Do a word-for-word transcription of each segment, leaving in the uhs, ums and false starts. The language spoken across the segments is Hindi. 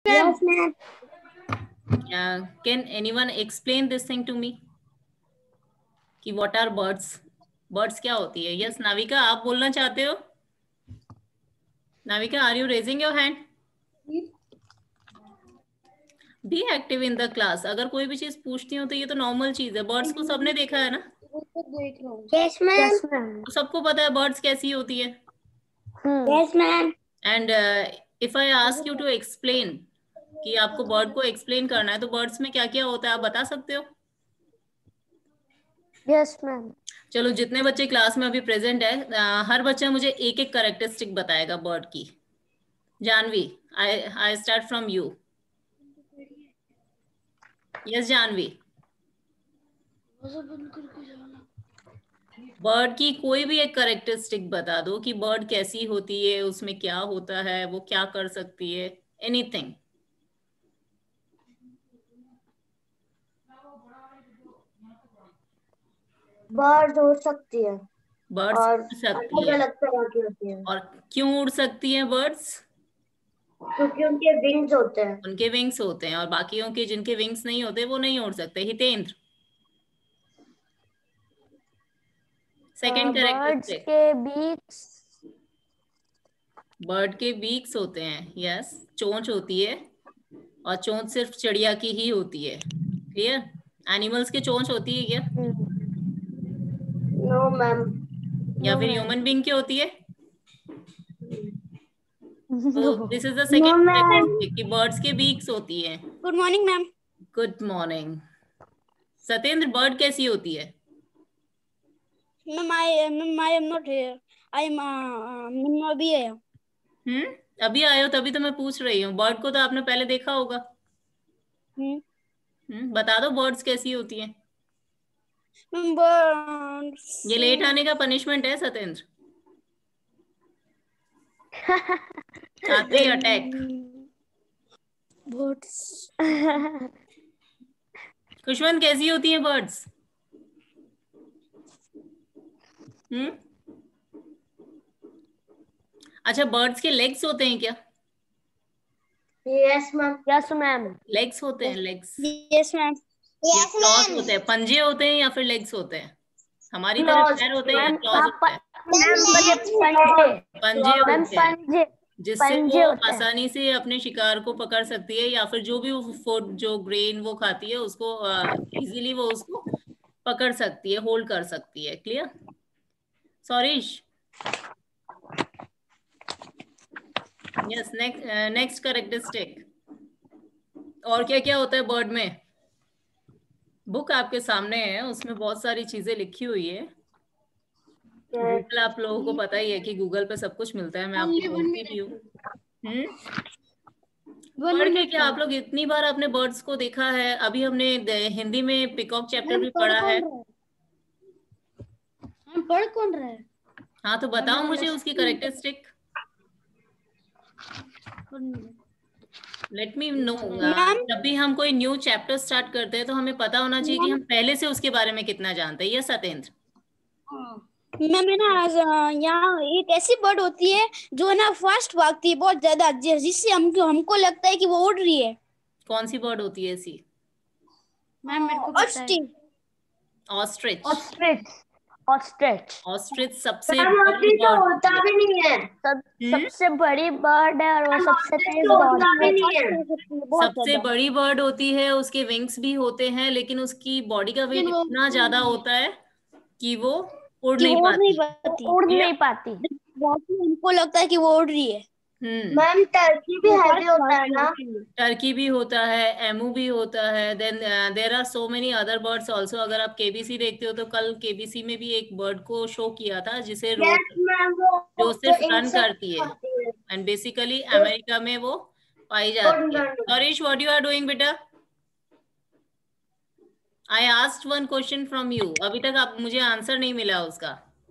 Yes, ma'am. Uh, can anyone explain this thing to me? कि what are birds? Birds क्या होती है? Yes, नाविका आप बोलना चाहते हो? Navika, are you raising your hand? Be active in the class. अगर कोई भी चीज पूछती हो तो ये तो नॉर्मल चीज है. बर्ड्स को सबने देखा है ना? Yes, ma'am. Yes, ma'am. तो सबको पता है बर्ड्स कैसी होती है. Hmm. Yes, ma'am. And uh, if I ask you to explain कि आपको बर्ड को एक्सप्लेन करना है तो बर्ड्स में क्या क्या होता है आप बता सकते हो? Yes, ma'am. चलो जितने बच्चे क्लास में अभी प्रेजेंट है आ, हर बच्चा मुझे एक एक कैरेक्टरिस्टिक बताएगा बर्ड की. Janvi, I I start from you. Yes Janvi. Bird की कोई भी एक कैरेक्टरिस्टिक बता दो कि बर्ड कैसी होती है, उसमें क्या होता है, वो क्या कर सकती है. एनीथिंग. बर्ड उड़ सकती है. बर्ड्स और उड़ सकती है. अलग तरह की होती है. और क्यों उड़ सकती है बर्ड्स? क्योंकि उनके विंग्स होते हैं. उनके विंग्स होते हैं और बाकियों के जिनके विंग्स नहीं होते वो नहीं उड़ सकते. Hitendra, second characteristic. के बीक्स. बर्ड के बीक्स होते हैं. यस, चोंच होती है और चोंच सिर्फ चिड़िया की ही होती है. क्लियर? एनिमल्स के चोंच होती है क्या? No ma'am. या फिर ह्यूमन बीइंग की होती है? तो this is the second characteristic कि बर्ड्स के बीक्स होती है. Good morning ma'am. Good morning. Satyendra, bird कैसी होती है? Ma'am I ma'am I am not here. I am ma'am अभी आया. हम्म अभी आए हो तभी तो मैं पूछ रही हूँ. बर्ड को तो आपने पहले देखा होगा. हम्म हम्म बता दो बर्ड्स कैसी होती हैं. Ma'am birds. ये लेट आने का पनिशमेंट है सत्येंद्र. आते ही अटैक. बर्ड्स. खुशवंत, कैसी होती है बर्ड्स? हम्म अच्छा, बर्ड्स के लेग्स होते हैं क्या? Yes ma'am. Yes ma'am. Legs होते हैं. लेग्स. Yes ma'am. ये क्लॉज होते हैं. पंजे होते हैं या फिर लेग्स होते हैं? हमारी तरह पैर होते हैं या क्लॉज होते हैं? पंजे होते हैं जिससे वो आसानी से अपने शिकार को पकड़ सकती है या फिर जो भी वो फूड जो ग्रेन वो खाती है उसको इजीली वो उसको पकड़ सकती है, होल्ड कर सकती है. Clear? Saurish. Yes. Next next characteristic. और क्या क्या होता है बर्ड में? बुक आपके सामने है, उसमें बहुत सारी चीजें लिखी हुई है. गूगल आप लोगों को पता ही है कि गूगल पे सब कुछ मिलता है. मैं आपको बोलती भी हूँ. हम्म पढ़ के क्या आप लोग इतनी बार आपने बर्ड्स को देखा है? अभी हमने हिंदी में पिकॉक चैप्टर भी पढ़ा है. हम पढ़ कौन रहे हैं? हाँ तो बताओ मुझे उसकी कैरेक्टरिस्टिक. Let me know. जब भी हम कोई न्यू चैप्टर स्टार्ट करते हैं तो हमें पता होना चाहिए कि हम पहले से उसके बारे में कितना जानते हैं. ये सत्येंद्र. मैम है ना यहाँ एक ऐसी बर्ड होती है जो ना फास्ट भागती है बहुत ज्यादा, जिससे हमको हमको लगता है कि वो उड़ रही है. कौन सी बर्ड होती है ऐसी? मैम मेरे को पता है. ऑस्ट्रिच. ऑस्ट्रिच. ऑस्ट्रिच. ऑस्ट्रिच सबसे बड़ी बर्ड होता भी नहीं है. सब, सबसे बड़ी बर्ड है और वो सबसे तेज दौड़ती है. सबसे बड़ी बर्ड होती है. उसके विंग्स भी होते हैं लेकिन उसकी बॉडी का वेट इतना ज्यादा होता है कि वो उड़ नहीं पाती. उड़ नहीं पाती. हमको लगता है कि वो उड़ रही है. मैम टर्की भी हैवी होता है ना. टर्की भी होता है, एमू भी होता है. Then there are so many other birds also. अगर आप केबीसी देखते हो तो कल केबीसी में भी एक बर्ड को शो किया था जिसे yes, जो सिर्फ रन करती है एंड बेसिकली अमेरिका में वो पाई जाती है. Naresh, what you are doing बेटा? I asked one question from you. अभी तक आप मुझे आंसर नहीं मिला उसका.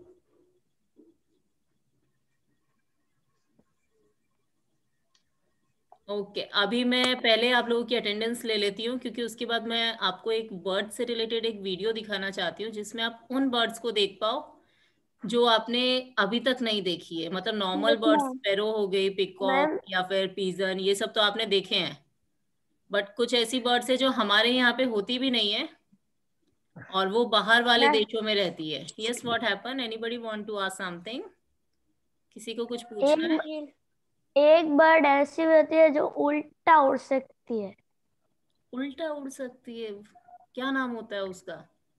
ओके okay, अभी मैं पहले आप लोगों की अटेंडेंस ले लेती हूँ क्योंकि उसके बाद मैं आपको एक बर्ड से रिलेटेड एक वीडियो दिखाना चाहती हूँ जिसमें आप उन बर्ड्स को देख पाओ जो आपने अभी तक नहीं देखी है, मतलब नॉर्मल बर्ड्स, स्पैरो हो गई, पिकॉक या फिर पीजन, ये सब तो आपने देखे हैं, बट कुछ ऐसी बर्ड्स है जो हमारे यहाँ पे होती भी नहीं है और वो बाहर वाले देशों में रहती है। Yes, what happen? Anybody want to ask something? किसी को कुछ पूछना है? एक बर्ड ऐसी होती है जो उल्टा उड़ सकती है। उल्टा उड़ सकती है? क्या नाम होता है उसका?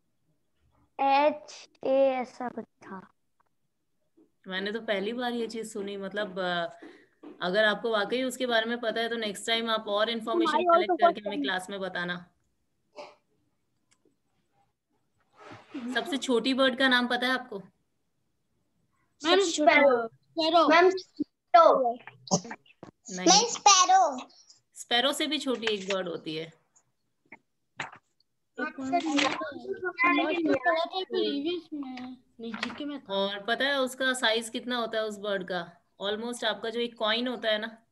एच ए ऐसा कुछ था। मैंने तो पहली बार ये चीज सुनी। मतलब अगर आपको वाकई उसके बारे में पता है तो नेक्स्ट टाइम आप और इन्फॉर्मेशन कलेक्ट करके हमें क्लास में बताना। सबसे छोटी बर्ड का नाम पता है आपको? Ma'am sparrow. Ma'am sparrow. नहीं, स्पैरो। स्पैरो से भी छोटी एक बर्ड होती है। और पता है उसका साइज कितना होता है उस बर्ड का? ऑलमोस्ट आपका जो एक कॉइन होता है ना,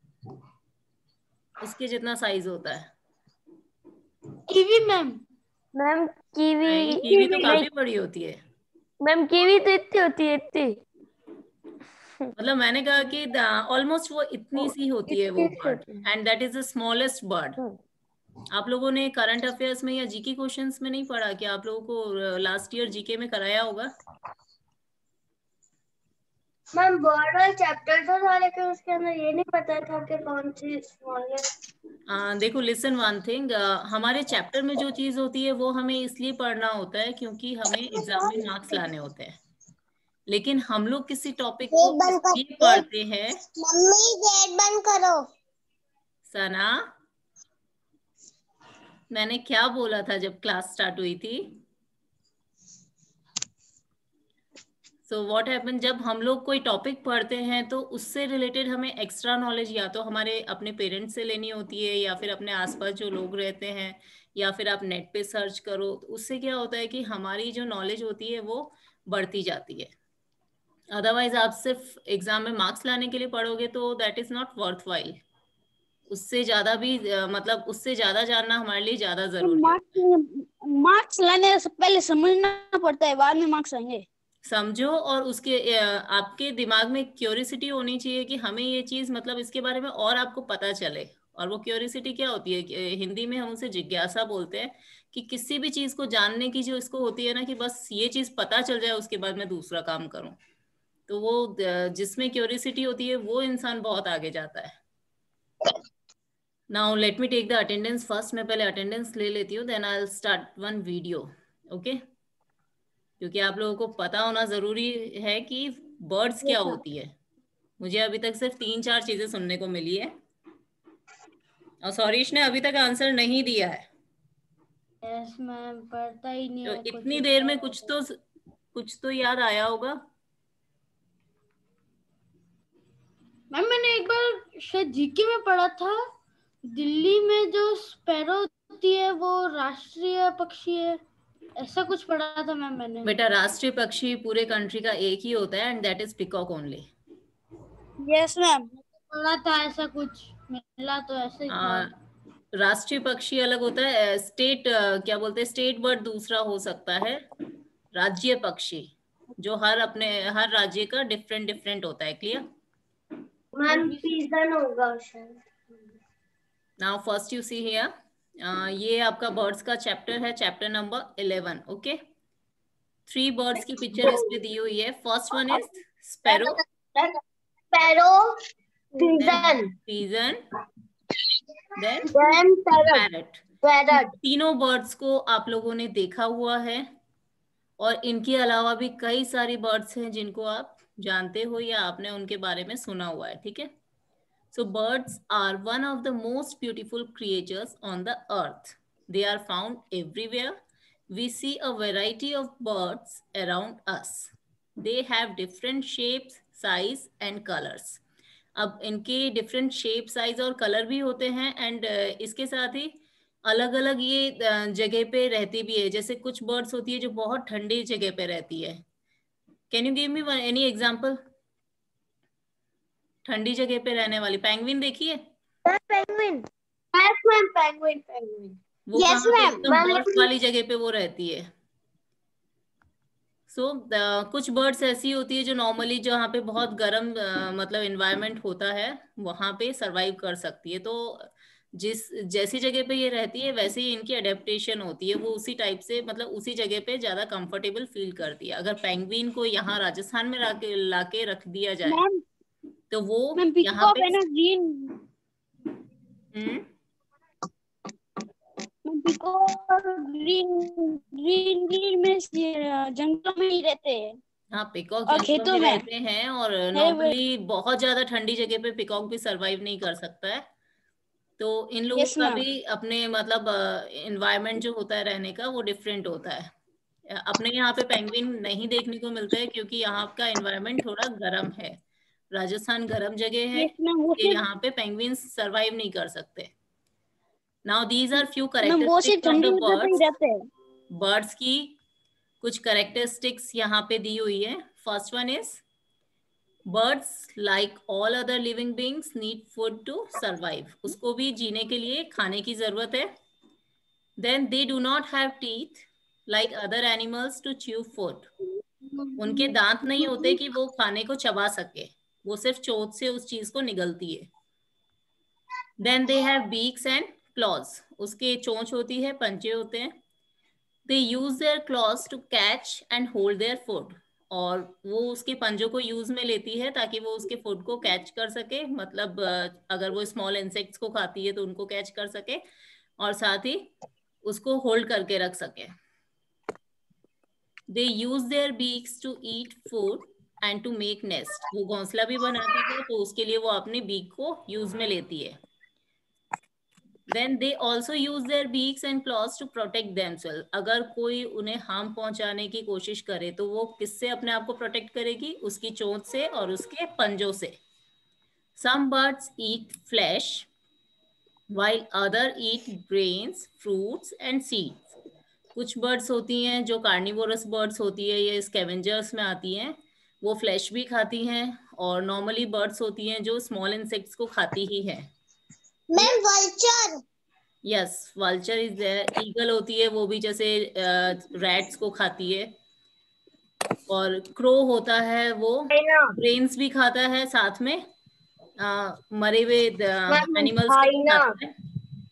उसके जितना साइज होता है। Kiwi ma'am. मैम कीवी, नहीं, कीवी तो काफी बड़ी होती है। मैम कीवी तो इतनी होती है, इतनी। मतलब मैंने कहा कि ऑलमोस्ट वो इतनी सी होती है वो bird, and that is the smallest bird. आप लोगों ने करंट अफेयर्स में या जीके क्वेश्चंस में नहीं पढ़ा कि? आप लोगों को लास्ट ईयर जीके में कराया होगा। मैम बर्ड वाला चैप्टर तो था, लेकिन उसके अंदर ये नहीं पता था कि कौन सी स्मॉलेस्ट। आ, देखो, लिसन वन थिंग, हमारे चैप्टर में जो चीज होती है वो हमें इसलिए पढ़ना होता है क्योंकि हमें एग्जाम में मार्क्स लाने होते हैं। लेकिन हम लोग किसी टॉपिक को इसलिए पढ़ते हैं। मम्मी गेट बंद करो। सना, मैंने क्या बोला था जब क्लास स्टार्ट हुई थी? सो व्हाट हैपन, जब हम लोग कोई टॉपिक पढ़ते हैं तो उससे रिलेटेड हमें एक्स्ट्रा नॉलेज या तो हमारे अपने पेरेंट्स से लेनी होती है, या फिर अपने आसपास जो लोग रहते हैं, या फिर आप नेट पे सर्च करो। तो उससे क्या होता है कि हमारी जो नॉलेज होती है वो बढ़ती जाती है। अदरवाइज आप सिर्फ एग्जाम में मार्क्स लाने के लिए पढ़ोगे तो that is not worth while. उससे ज्यादा भी अ, मतलब उससे ज्यादा जानना हमारे लिए ज्यादा जरूरी है। मार्क्स लाने से पहले समझना पड़ता है, बाद में मार्क्स आएंगे। समझो, और उसके अ, आपके दिमाग में क्यूरियोसिटी होनी चाहिए कि हमें ये चीज, मतलब इसके बारे में और आपको पता चले। और वो क्यूरियोसिटी क्या होती है कि, अ, हिंदी में हम उसे जिज्ञासा बोलते हैं, कि किसी भी चीज को जानने की जो इसको होती है ना, कि बस ये चीज पता चल जाए उसके बाद मैं दूसरा काम करूं। तो वो अ, जिसमें क्यूरियोसिटी होती है वो इंसान बहुत आगे जाता है। Now let me take the attendance first. मैं पहले अटेंडेंस ले लेती हूँ, then I will start one video. Okay, क्योंकि आप लोगों को पता होना जरूरी है कि बर्ड्स क्या होती है। मुझे अभी तक सिर्फ तीन चार चीजें सुनने को मिली है, और सौरीश ने अभी तक आंसर नहीं दिया है। यस मैम, पढ़ता ही नहीं तो है इतनी देर में कुछ तो कुछ तो याद आया होगा। मैम मैंने एक बार शायद जीके में पढ़ा था, दिल्ली में जो स्पैरो होती है वो राष्ट्रीय पक्षी है, ऐसा कुछ पढ़ा था मैम मैंने। बेटा, राष्ट्रीय पक्षी पूरे कंट्री का एक ही होता है, and that is peacock only. Yes ma'am, पढ़ा था ऐसा कुछ, मिला तो ऐसे ही था। राष्ट्रीय पक्षी अलग होता है, स्टेट क्या बोलते हैं, स्टेट बर्ड दूसरा हो सकता है। राज्य पक्षी जो हर अपने हर राज्य का डिफरेंट डिफरेंट होता है। क्लियर? मैम पीजन होगा शायद। Now first you see here, ये आपका बर्ड्स का चैप्टर है, chapter number eleven. Okay, three birds की पिक्चर इस पे दी हुई है। First one is sparrow, sparrow, pigeon, pigeon, then parrot. Parrot. तीनों बर्ड्स को आप लोगों ने देखा हुआ है, और इनके अलावा भी कई सारी बर्ड्स हैं जिनको आप जानते हो या आपने उनके बारे में सुना हुआ है। ठीक है? So birds are one of the most beautiful creatures on the earth. They are found everywhere. We see a variety of birds around us. They have different shapes, size and colors. अब इनके डिफरेंट शेप, साइज और कलर भी होते हैं, एंड इसके साथ ही अलग अलग ये जगह पे रहती भी है। जैसे कुछ बर्ड्स होती है जो बहुत ठंडी जगह पे रहती है। Can you give me any example? ठंडी जगह पे रहने वाली पेंगुइन देखिए। Penguin, yes ma'am, penguin, penguin वो Yes, कहाँ पे? ma'am. एकदम बर्फ वाली जगह पे वो रहती है। सो so, कुछ बर्ड्स ऐसी होती है जो नॉर्मली जहाँ पे बहुत गर्म uh, मतलब इन्वायरमेंट होता है वहां पे सरवाइव कर सकती है। तो जिस जैसी जगह पे ये रहती है वैसे ही इनकी अडेप्टेशन होती है, वो उसी टाइप से मतलब उसी जगह पे ज्यादा कंफर्टेबल फील करती है। अगर पेंगुइन को यहाँ राजस्थान में लाके लाके रख दिया जाए तो वो यहाँ पे green hmm green green green में जंगलों में ही रहते हैं। हाँ, पिकॉक और जंगलों खेतों में में रहते हैं और नॉर्मली बहुत ज्यादा ठंडी जगह पे पिकॉक भी सरवाइव नहीं कर सकता है। तो इन लोगों Yes, का ma'am. भी अपने मतलब एनवायरनमेंट जो होता है रहने का वो डिफरेंट होता है। अपने यहाँ पे पेंगुइन नहीं देखने को मिलता है क्योंकि यहाँ का एनवायरनमेंट थोड़ा गर्म है। राजस्थान गर्म जगह है, Yes, ma'am. वो इसलिए सिर्फ यहाँ पे पेंगुइन सरवाइव नहीं कर सकते। Now these are few ma'am वो सिर्फ कैरेक्टरिस्टिक्स ऑफ ठंडी द जगह पे ही बर्ड्स। रहते हैं। बर्ड्स की कुछ कैरेक्टरिस्टिक्स यहाँ पे दी हुई है। First one is birds like all other living beings need food to survive. उसको भी जीने के लिए खाने की जरूरत है। Then they do not have teeth like other animals to chew food. उनके दांत नहीं होते कि वो खाने को चबा सके, वो सिर्फ चोंच से उस चीज को निगलती है। Then they have beaks and claws. उसके चोंच होती है, पंजे होते हैं। They use their claws to catch and hold their food. और वो उसके पंजों को यूज में लेती है ताकि वो उसके फूड को कैच कर सके, मतलब अगर वो स्मॉल इंसेक्ट्स को खाती है तो उनको कैच कर सके और साथ ही उसको होल्ड करके रख सके। They use their beaks to eat food and to make nest. वो घोंसला भी बनाती है तो उसके लिए वो अपने बीक को यूज में लेती है। Then they also use their beaks and claws to protect themselves. अगर कोई उन्हें हार्म पहुंचाने की कोशिश करे तो वो किससे अपने आप को प्रोटेक्ट करेगी? उसकी चोंच से और उसके पंजों से। Some birds eat flesh while other eat grains, fruits and seeds. कुछ बर्ड्स होती हैं जो कार्निवोरस बर्ड्स होती है, ये स्कैवेंजर्स में आती हैं, वो फ्लैश भी खाती हैं। और नॉर्मली बर्ड्स होती हैं जो स्मॉल इंसेक्ट्स को खाती ही है। Ma'am vulture. Yes, vulture is there. Eagle होती है, वो भी जैसे रैट्स को खाती है। और क्रो होता है, वो ग्रेन्स भी खाता है, साथ में uh, मरे हुए एनिमल्स को भी खाता है।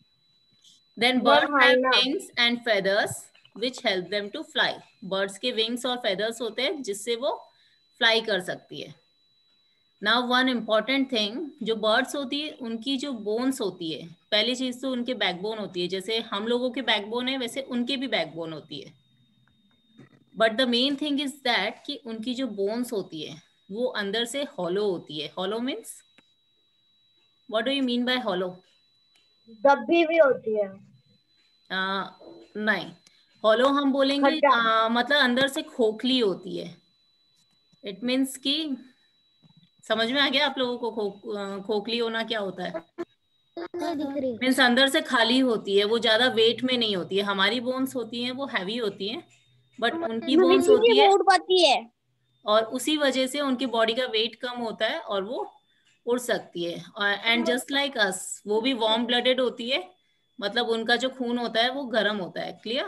Then birds have wings and feathers which help them to fly. Birds के विंग्स और फेदर्स होते हैं जिससे वो फ्लाई कर सकती है। नाउ वन इम्पॉर्टेंट थिंग, जो बर्ड्स होती है उनकी जो बोन्स होती है, पहली चीज तो उनके बैकबोन होती है, जैसे हम लोगों के बैकबोन है वैसे उनके भी बैकबोन होती है। But the main thing is that कि उनकी जो बोन्स होती है वो अंदर से हॉलो होती है। Hollow means what do you mean by hollow? दबी भी होती है। uh, नहीं, हॉलो हम बोलेंगे uh, मतलब अंदर से खोखली होती है। इट मीन्स कि समझ में आ गया आप लोगों को खो, खोखली होना क्या होता है? मीन्स अंदर से खाली होती है, वो ज्यादा वेट में नहीं होती है। हमारी बोन्स होती हैं वो हैवी होती हैं, बट उनकी बोन्स होती है उड़ पाती है और उसी वजह से उनकी बॉडी का वेट कम होता है और वो उड़ सकती है। एंड जस्ट लाइक अस, वो भी वार्म ब्लडेड होती है, मतलब उनका जो खून होता है वो गर्म होता है। क्लियर?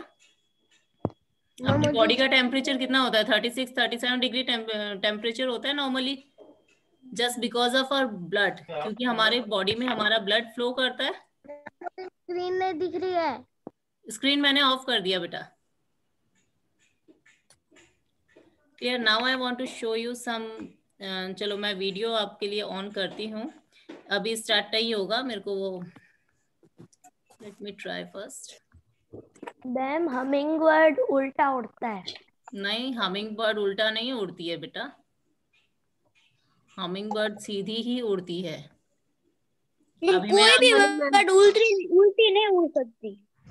अपनी बॉडी का टेम्परेचर कितना होता है? Thirty six thirty seven degree temperature होता है normally, just because of our blood, क्योंकि हमारे बॉडी में हमारा ब्लड फ्लो करता है। स्क्रीन नहीं दिख रही है। स्क्रीन मैंने ऑफ कर दिया बेटा। Clear? Now I want to show you some. चलो मैं वीडियो आपके लिए ऑन करती हूँ। अभी स्टार्ट नहीं होगा, मेरे को वो let me try first. Ma'am humming bird उल्टा उड़ता है। नहीं, हमिंग बर्ड उल्टा नहीं उड़ती है बेटा, हमिंग बर्ड सीधी ही उड़ती है। अभी कोई भी बर्ड उल्टी उल्टी नहीं उड़ सकती।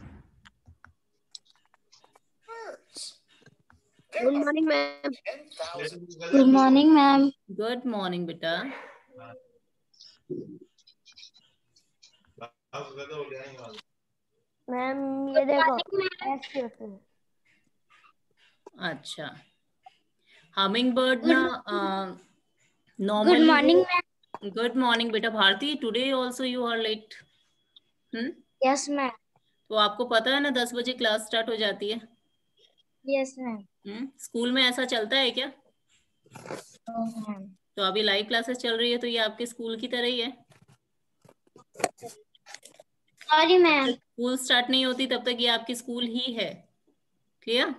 Good morning ma'am. Good morning ma'am. Good morning बेटा। मैम ये देखो ऐसे। अच्छा, हमिंग बर्ड ना normally. Good morning ma'am. Good morning बेटा। Bharti, today also you are late? Hmm yes ma'am. तो आपको पता है ना दस बजे क्लास स्टार्ट हो जाती है। Yes ma'am. हम्म स्कूल में ऐसा चलता है क्या? तो अभी लाइव क्लासेस चल रही है तो ये आपके स्कूल की तरह ही है। Sorry ma'am. स्कूल स्टार्ट नहीं होती तब तक ये आपकी स्कूल ही है। Clear?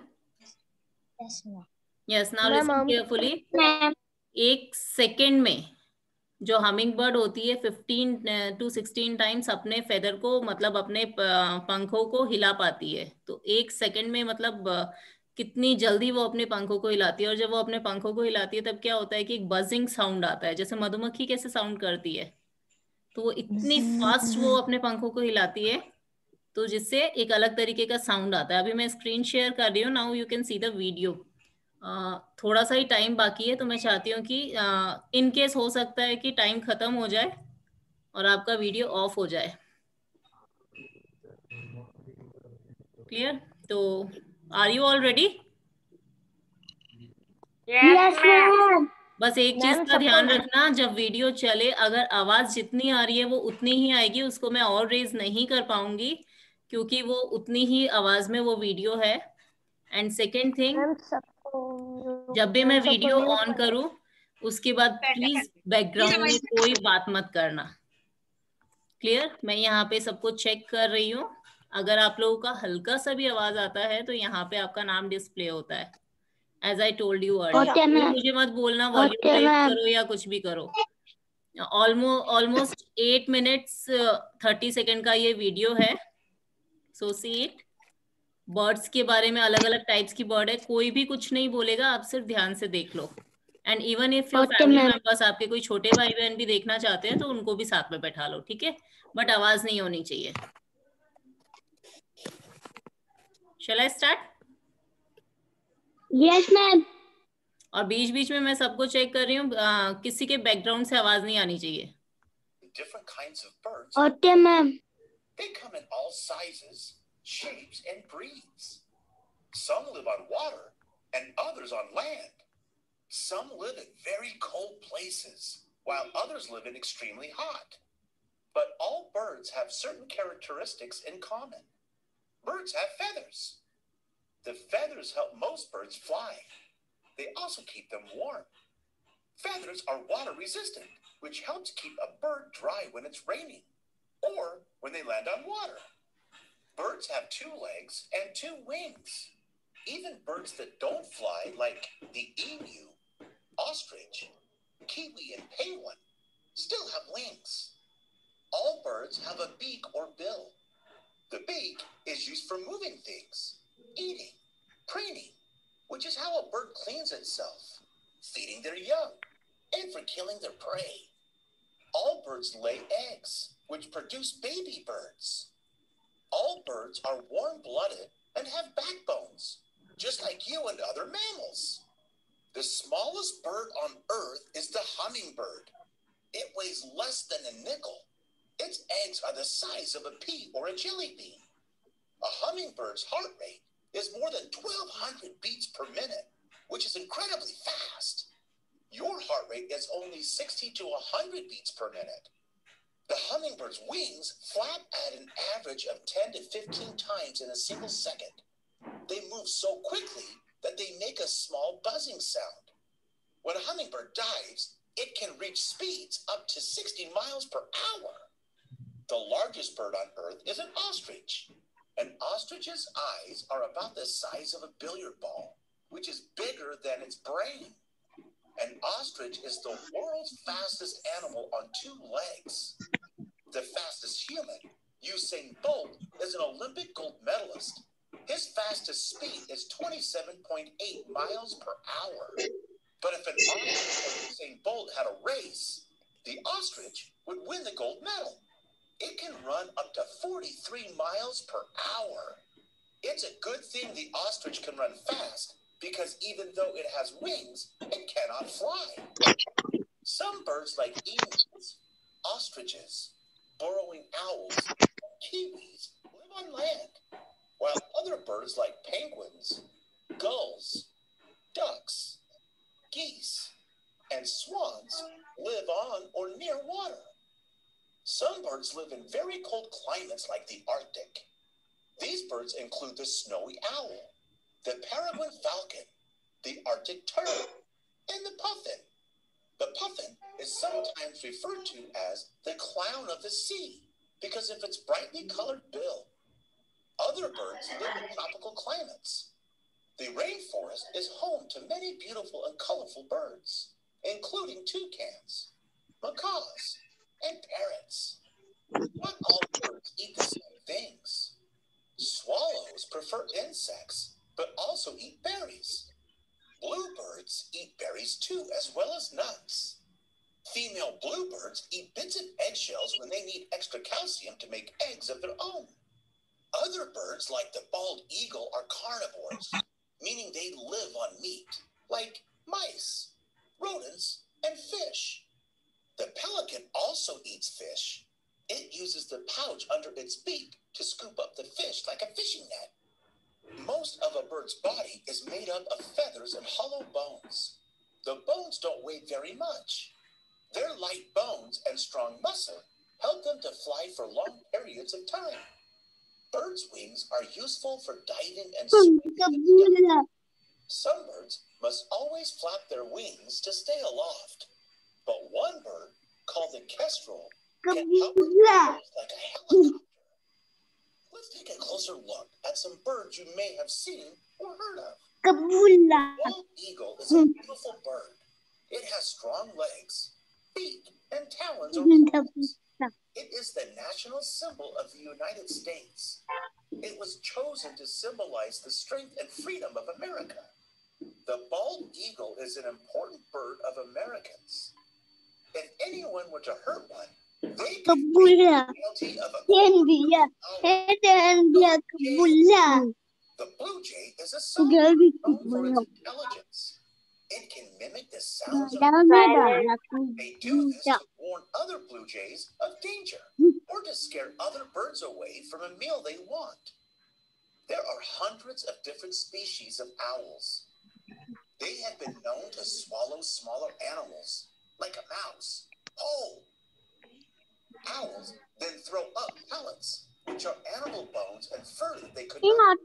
Yes, now listen carefully. एक सेकेंड में जो हमिंग बर्ड होती है फिफ्टीन टू सिक्सटीन टाइम्स अपने फेदर को, मतलब अपने पंखों को हिला पाती है। तो एक सेकेंड में मतलब अ, कितनी जल्दी वो अपने पंखों को हिलाती है। और जब वो अपने पंखों को हिलाती है तब क्या होता है कि एक बजिंग साउंड आता है, जैसे मधुमक्खी कैसे साउंड करती है। तो वो इतनी फास्ट वो अपने पंखों को हिलाती है, तो जिससे एक अलग तरीके का साउंड आता है। अभी मैं स्क्रीन शेयर कर रही हूँ, now you can see the video. थोड़ा सा ही टाइम बाकी है, तो मैं चाहती हूँ कि इन केस हो सकता है कि टाइम खत्म हो जाए और आपका वीडियो ऑफ हो जाए। क्लियर? तो are you all ready? Yes ma'am. बस एक चीज का ध्यान रखना, जब वीडियो चले अगर आवाज जितनी आ रही है वो उतनी ही आएगी, उसको मैं और रेज नहीं कर पाऊंगी क्योंकि वो उतनी ही आवाज में वो वीडियो है। एंड सेकेंड थिंग, जब भी मैं वीडियो ऑन करूं उसके बाद प्लीज बैकग्राउंड में कोई बात मत करना। क्लियर? मैं यहाँ पे सबको चेक कर रही हूँ। अगर आप लोगों का हल्का सा भी आवाज आता है तो यहाँ पे आपका नाम डिस्प्ले होता है, as I told you earlier. मुझे मत बोलना वॉल्यूम रेज करो या कुछ भी करो। Almost almost eight minutes thirty second का ये वीडियो है। सो सी इट। बर्ड्स के बारे में अलग अलग टाइप्स की बर्ड है, कोई भी कुछ नहीं बोलेगा, आप सिर्फ ध्यान से देख लो। And even if your family members, आपके कोई छोटे भाई बहन भी देखना चाहते हैं तो उनको भी साथ में बैठा लो, ठीक है? बट आवाज नहीं होनी चाहिए। Shall I start? Yes ma'am. और बीच बीच में मैं सबको चेक कर रही हूँ, किसी के बैकग्राउंड से आवाज नहीं आनी चाहिए। Different kinds of birds. Okay ma'am. They come in all sizes, shapes, and breeds. Some live on water and others on land. Some live in very cold places, while others live in extremely hot. But all birds have certain characteristics in common. Birds have feathers. The feathers help most birds fly. They also keep them warm. Feathers are water resistant, which helps keep a bird dry when it's raining or when they land on water. Birds have two legs and two wings. Even birds that don't fly, like the emu, ostrich, kiwi, and penguin, still have wings. All birds have a beak or bill. The beak is used for moving things, eating, preening, which is how a bird cleans itself, feeding their young, and for killing their prey. All birds lay eggs, which produce baby birds. All birds are warm-blooded and have backbones, just like you and other mammals. The smallest bird on Earth is the hummingbird. It weighs less than a nickel. Its eggs are the size of a pea or a jelly bean. A hummingbird's heart rate is more than twelve hundred beats per minute, which is incredibly fast. Your heart rate is only sixty to one hundred beats per minute. The hummingbird's wings flap at an average of ten to fifteen times in a single second. They move so quickly that they make a small buzzing sound. When a hummingbird dives, it can reach speeds up to sixty miles per hour. The largest bird on Earth is an ostrich. An ostrich's eyes are about the size of a billiard ball, which is bigger than its brain. An ostrich is the world's fastest animal on two legs. The fastest human, Usain Bolt, is an Olympic gold medalist. His fastest speed is twenty-seven point eight miles per hour. But if an ostrich or Usain Bolt had a race, the ostrich would win the gold medal. It can run up to forty-three miles per hour. It's a good thing the ostrich can run fast because even though it has wings, it cannot fly. Some birds like emus, ostriches, burrowing owls, and kiwis live on land, while other birds like penguins, gulls, ducks, geese, and swans live on or near water. Some birds live in very cold climates like the Arctic. These birds include the snowy owl, the peregrine falcon, the Arctic tern, and the puffin. The puffin is sometimes referred to as the clown of the sea because of its brightly colored bill. Other birds live in tropical climates. The rainforest is home to many beautiful and colorful birds, including toucans, macaws, and parrots. Not all birds eat the same things. Swallows prefer insects, but also eat berries. Bluebirds eat berries too, as well as nuts. Female bluebirds eat bits of eggshells when they need extra calcium to make eggs of their own. Other birds, like the bald eagle, are carnivores, meaning they live on meat, like mice, rodents, and fish. The pelican also eats fish. It uses the pouch under its beak to scoop up the fish like a fishing net. Most of a bird's body is made up of feathers and hollow bones. The bones don't weigh very much. Their light bones and strong muscle help them to fly for long periods of time. Birds' wings are useful for diving and swimming. Some birds must always flap their wings to stay aloft. But one bird, called the kestrel, can hover like a helicopter. Let's take a closer look at some birds you may have seen or heard of. The bald eagle is a beautiful bird. It has strong legs, beak, and talons or claws. It is the national symbol of the United States. It was chosen to symbolize the strength and freedom of America. The bald eagle is an important bird of Americans. If anyone were to hurt one, they could be guilty of a The blue jay is a song known for its intelligence. It can mimic the sounds of They do this to warn other blue jays of danger or to scare other birds away from a meal they want. There are hundreds of different species of owls. They have been known to swallow smaller animals, like a mouse, whole. Owls then throw up pellets, which are animal bones and fur that they could not.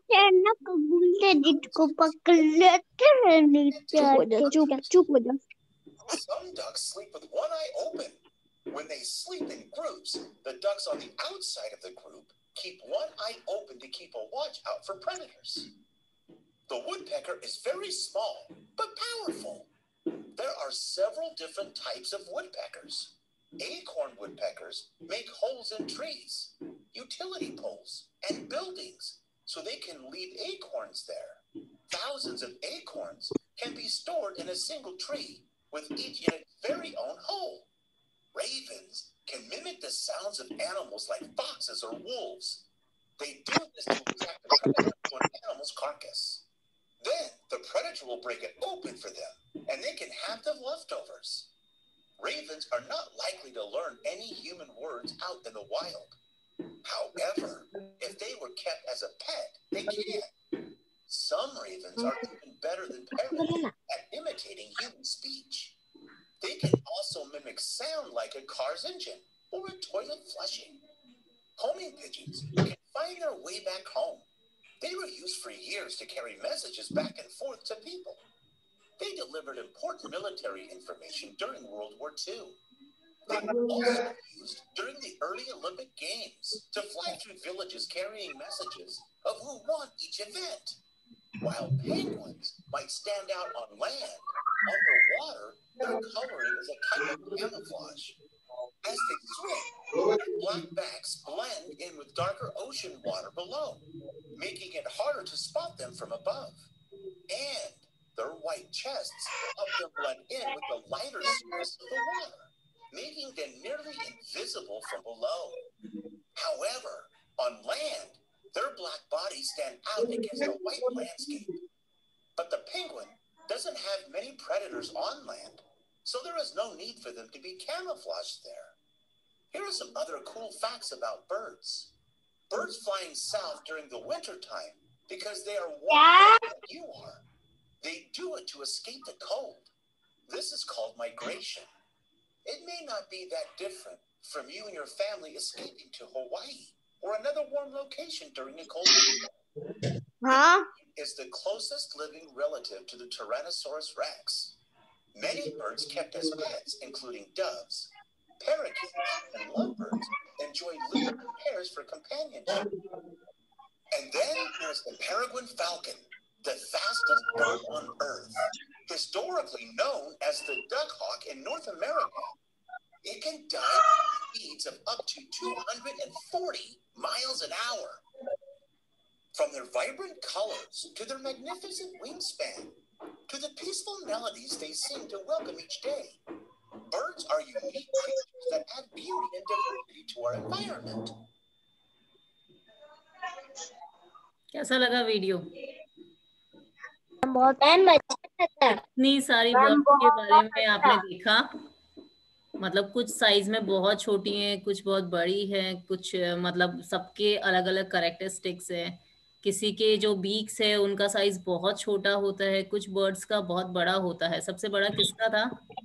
Some ducks sleep with one eye open. When they sleep in groups, the ducks on the outside of the group keep one eye open to keep a watch out for predators. The woodpecker is very small, but powerful. There are several different types of woodpeckers. Acorn woodpeckers make holes in trees, utility poles, and buildings so they can leave acorns there. Thousands of acorns can be stored in a single tree, with each in its very own hole. Ravens can mimic the sounds of animals like foxes or wolves. They do this to attract the predator to an animal's carcass. Then the predator will break it open for them, and they can have the leftovers. Ravens are not likely to learn any human words out in the wild. However, if they were kept as a pet, they can. Some ravens are even better than parrots at imitating human speech. They can also mimic sound like a car's engine or a toilet flushing. Homing pigeons can find their way back home. They were used for years to carry messages back and forth to people. They delivered important military information during World War Two. They were also used during the early Olympic Games to fly through villages carrying messages of who won each event. While penguins might stand out on land, underwater, their coloring is a type of camouflage. As they swim, their black backs blend in with darker ocean water below, making it harder to spot them from above. And their white chests help them blend in with the lighter surface of the water, making them nearly invisible from below. However, on land, their black bodies stand out against the white landscape. But the penguin doesn't have many predators on land, so there is no need for them to be camouflaged there. Here are some other cool facts about birds. Birds flying south during the winter time because they are warmer than you are. They do it to escape the cold. This is called migration. It may not be that different from you and your family escaping to Hawaii or another warm location during a cold winter. Huh? is the closest living relative to the Tyrannosaurus rex. Many birds kept as pets, including doves, parakeets, and lovebirds, enjoy living in pairs for companionship. And then there's the peregrine falcon, the fastest bird on Earth, historically known as the duck hawk in North America. It can dive at speeds of up to two hundred forty miles an hour. From their vibrant colors to their magnificent wingspan, to the peaceful melodies they sing to welcome each day, birds are unique creatures that add beauty and diversity to our environment. कैसा लगा वीडियो? बहुत अच्छा। इतनी सारी बर्ड्स के बारे में आपने देखा, मतलब कुछ साइज में बहुत छोटी हैं, कुछ बहुत बड़ी हैं, कुछ मतलब सबके अलग अलग कैरेक्टरिस्टिक्स हैं। किसी के जो बीक्स है उनका साइज बहुत छोटा होता है, कुछ बर्ड्स का बहुत बड़ा होता है। सबसे बड़ा किसका था?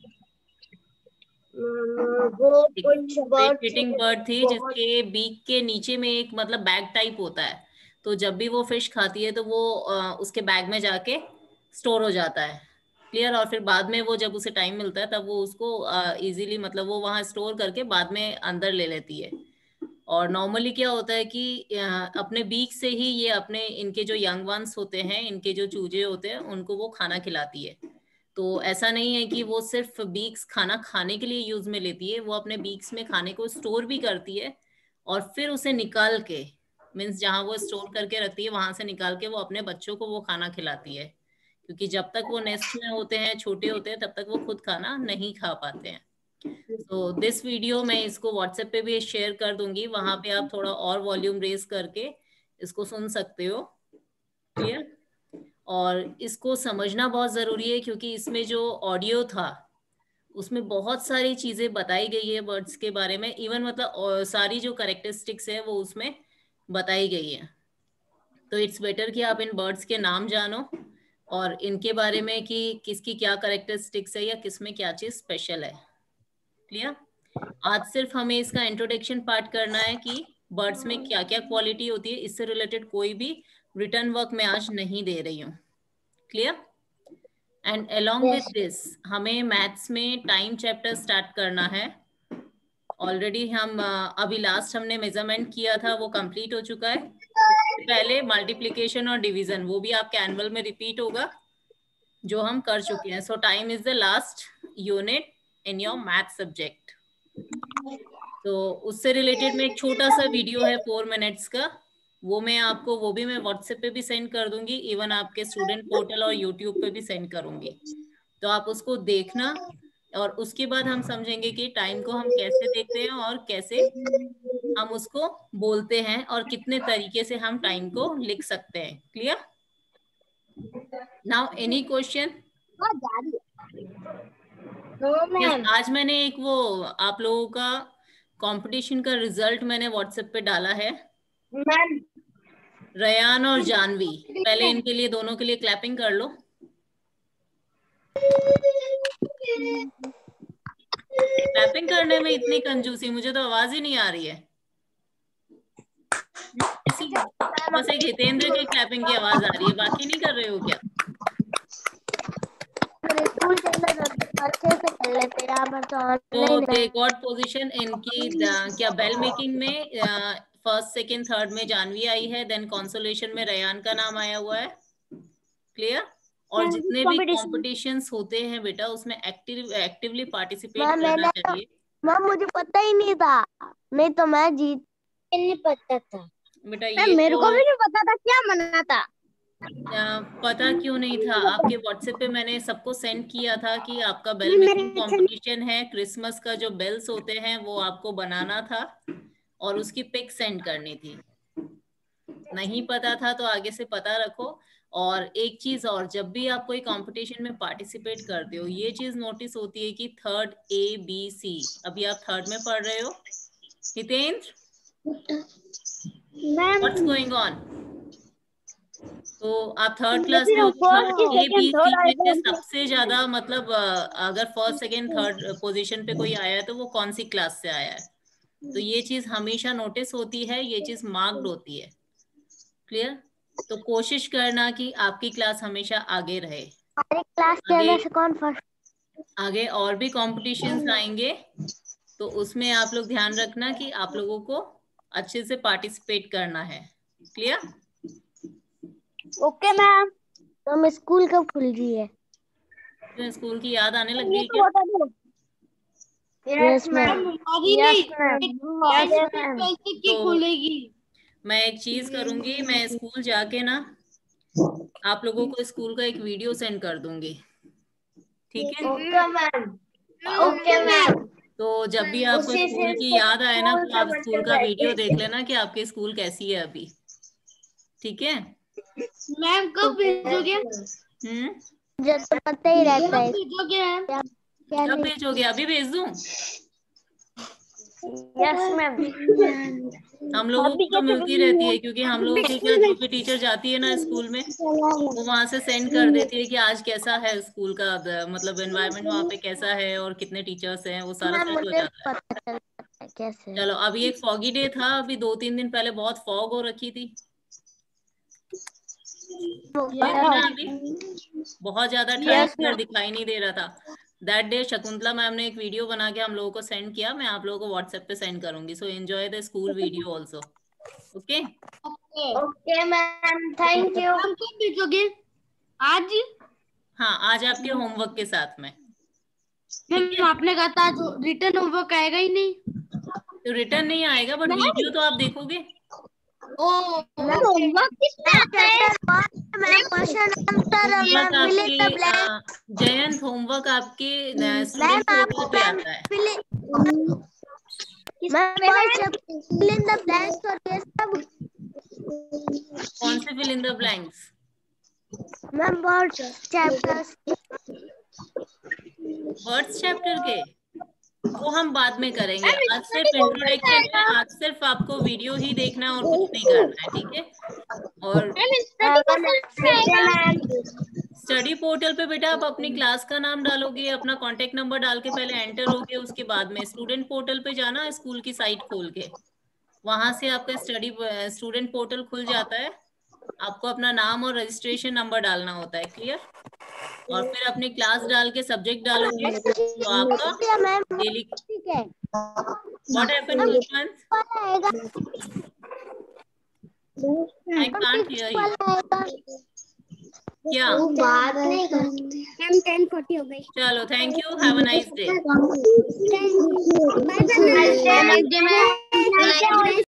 वो कुछ बर्ड फिटिंग बर्ड थी जिसके बीक के नीचे में एक मतलब बैग टाइप होता है, तो जब भी वो फिश खाती है तो वो उसके बैग में जाके स्टोर हो जाता है। क्लियर? और फिर बाद में वो जब उसे टाइम मिलता है तब वो उसको इजीली मतलब वो वहां स्टोर करके बाद में अंदर ले लेती है। और नॉर्मली क्या होता है कि अपने बीक से ही ये अपने इनके जो यंग वंस होते हैं, इनके जो चूजे होते हैं, उनको वो खाना खिलाती है। तो ऐसा नहीं है कि वो सिर्फ बीक्स खाना खाने के लिए यूज में लेती है, वो अपने बीक्स में खाने को स्टोर भी करती है और फिर उसे निकाल के, मीन्स जहां वो स्टोर करके रखती है वहां से निकाल के वो अपने बच्चों को वो खाना खिलाती है। क्योंकि जब तक वो नेस्ट में होते हैं, छोटे होते हैं, तब तक वो खुद खाना नहीं खा पाते हैं। तो दिस वीडियो मैं इसको व्हाट्सएप पे भी शेयर कर दूंगी, वहां पे आप थोड़ा और वॉल्यूम रेज करके इसको सुन सकते हो। क्लियर? और इसको समझना बहुत जरूरी है क्योंकि इसमें जो ऑडियो था उसमें बहुत सारी चीजें बताई गई है बर्ड्स के बारे में, इवन मतलब सारी जो कैरेक्टरिस्टिक्स है वो उसमें बताई गई है। तो इट्स बेटर कि आप इन बर्ड्स के नाम जानो और इनके बारे में कि किसकी क्या कैरेक्टरिस्टिक्स है या किसमें क्या चीज स्पेशल है। क्लियर? आज सिर्फ हमें इसका इंट्रोडक्शन पार्ट करना है कि बर्ड्स में क्या क्या क्वालिटी होती है। इससे रिलेटेड कोई भी रिटर्न वर्क मैं आज नहीं दे रही हूँ। Clear? And along with this हमें मैथ्स में टाइम चैप्टर स्टार्ट करना है। ऑलरेडी हम अभी लास्ट हमने मेजरमेंट किया था, वो कंप्लीट हो चुका है। पहले मल्टीप्लिकेशन और डिवीजन वो भी आपके एनुअल में रिपीट होगा जो हम कर चुके हैं। So time is the last unit in your math subject. तो उससे रिलेटेड में एक छोटा सा वीडियो है फोर मिनट्स का, वो मैं आपको वो भी मैं व्हाट्सएप पे भी सेंड कर दूंगी, इवन आपके स्टूडेंट पोर्टल और यूट्यूब पे भी सेंड करूंगी। तो आप उसको देखना और उसके बाद हम समझेंगे कि टाइम को हम कैसे देखते हैं और कैसे हम उसको बोलते हैं और कितने तरीके से हम टाइम को लिख सकते हैं। Clear? Now any question? yes, आज मैंने एक वो आप लोगों का कंपटीशन का रिजल्ट मैंने व्हाट्सएप पे डाला है। रयान और जानवी, पहले इनके लिए दोनों के लिए क्लैपिंग कर लो। क्लैपिंग करने में इतनी कंजूसी, मुझे तो आवाज ही नहीं आ रही है। किसी बस एक हितेंद्र के क्लैपिंग की आवाज आ रही है, बाकी नहीं कर रहे हो क्या? तो दे गॉट पोजीशन इनकी क्या बेल मेकिंग में फर्स्ट सेकंड थर्ड में जानवी आई है, देन कंसोलेशन में रयान का नाम आया हुआ है। क्लियर? और जितने भी कॉम्पिटिशन्स होते हैं बेटा उसमें एक्टिव एक्टिवली पार्टिसिपेट करना चाहिए। मैम मुझे पता ही नहीं था, नहीं तो मैं जीत नहीं पता था बेटा। ये मेरे तो को भी नहीं पता था क्या मना था। आ, पता क्यों नहीं था? आपके व्हाट्सएप पे मैंने सबको सेंड किया था कि आपका बेल मेकिंग कंपटीशन है, क्रिसमस का जो बेल्स होते हैं वो आपको बनाना था और उसकी पिक सेंड करनी थी। नहीं पता था तो आगे से पता रखो। और एक चीज और, जब भी आप कोई कंपटीशन में पार्टिसिपेट करते हो ये चीज नोटिस होती है कि थर्ड ए बी सी, अभी आप थर्ड में पढ़ रहे हो हितेंद्र, व्हाट्स गोइंग ऑन? तो आप थर्ड क्लास में ए बी सी में से सबसे ज्यादा मतलब अगर फर्स्ट सेकेंड थर्ड पोजीशन पे कोई आया है तो वो कौन सी क्लास से आया है? तो ये चीज हमेशा नोटिस होती है, ये चीज मार्क्ड होती है। क्लियर? तो कोशिश करना कि आपकी क्लास हमेशा आगे रहे। हमारी क्लास के अंदर से कौन फर्स्ट? आगे और भी कॉम्पिटिशन्स आएंगे, तो उसमें आप लोग ध्यान रखना कि आप लोगों को अच्छे से पार्टिसिपेट करना है। क्लियर? Okay ma'am. तो हम स्कूल कब खुल रही है? तो स्कूल की याद आने लग गई क्या? Yes ma'am. हमारी यस नहीं, मैम। कैसे की तो खुलेगी? मैं एक चीज करूंगी, मैं स्कूल जाके ना आप लोगों को स्कूल का एक वीडियो सेंड कर दूंगी, ठीक है? Okay ma'am. Okay ma'am. तो जब भी आपको उसी स्कूल से की याद आए ना, स्कूल तो आप समझ स्कूल के का बैठे। वीडियो देख लेना कि आपके स्कूल कैसी है अभी, ठीक है? मैम कब भेजोगे? हम्म मुझे तो पता ही रहता है। कब भेजोगे मैम? कब भेजोगे? अभी भेज दूं? Yes ma'am. हम लोगों को तो मिलती रहती है, क्योंकि हम लोगों की क्या जो भी टीचर जाती है ना स्कूल में, वो वहां से सेंड कर देती है कि आज कैसा है स्कूल का, मतलब एनवायरनमेंट वहाँ पे कैसा है और कितने टीचर्स हैं, वो सारा मैम सेंड हो मुझे जाता है। पता चलता है कैसे। चलो, अभी एक फॉगी डे था, अभी दो तीन दिन पहले बहुत फॉग हो रखी थी, हुई थी ना? अभी बहुत ज्यादा ट्रायंगुलर दिखाई नहीं दे रहा था। दैट डे शकुंतला मैम ने एक वीडियो बना के हम लोगों को सेंड किया, मैं आप लोगों को व्हाट्सएप पे सेंड करूंगी। So enjoy the school video also. Okay okay ma'am, thank you. Ma'am कब भेजोगे? आज? हाँ, आज आपके होमवर्क के साथ में। मैम आपने कहा था जो रिटर्न होमवर्क आएगा ही नहीं। तो रिटर्न नहीं आएगा, बट वीडियो तो आप देखोगे। ओ होमवर्क कितना है? Ma'am question answer homework ma'am fill in the आपके ब्लैंक। अ, जयंत, होमवर्क आपके मैम स्टूडेंट पोर्टल आपको पे मैम आता है। Fill ma'am fill in the blanks और ये सब। कौन से fill in the blanks? Ma'am बहुत चैप्टर्स। वर्ड्स चैप्टर के वो हम बाद में करेंगे। आज सिर्फ इंट्रोडक्शन है, आज सिर्फ आपको वीडियो ही देखना है और कुछ नहीं करना है, ठीक है? और स्टडी पोर्टल पे बेटा आप अपनी क्लास का नाम डालोगे, अपना कांटेक्ट नंबर डाल के पहले एंटर होगे, उसके बाद में स्टूडेंट पोर्टल पे जाना, स्कूल की साइट खोल के वहां से आपका स्टडी स्टूडेंट पोर्टल खुल जाता है। आपको अपना नाम और रजिस्ट्रेशन नंबर डालना होता है, क्लियर? और फिर अपनी क्लास डाल के सब्जेक्ट डालोगे तो आपका डेली। ठीक है। What happened Pushpan? I can't hear you. क्या? बात नहीं करती। मैम टेन फोर्टी हो गई। चलो, thank you, have a nice day. Bye bye.